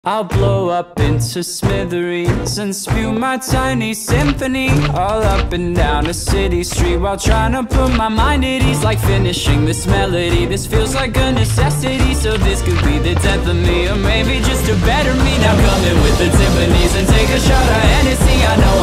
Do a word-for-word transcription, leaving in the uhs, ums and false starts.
I'll blow up into smithereens and spew my tiny symphony all up and down a city street, while trying to put my mind at ease, like finishing this melody. This feels like a necessity, so this could be the death of me, or maybe just a better me. Now come in with the timpanis and take a shot of Hennessy. I know